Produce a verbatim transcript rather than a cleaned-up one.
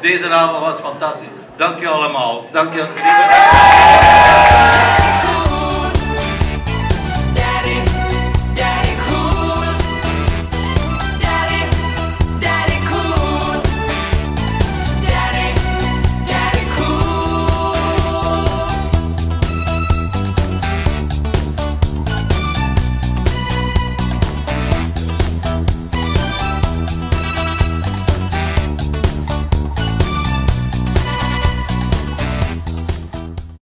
Deze avond was fantastisch. Dank je allemaal. Dank je.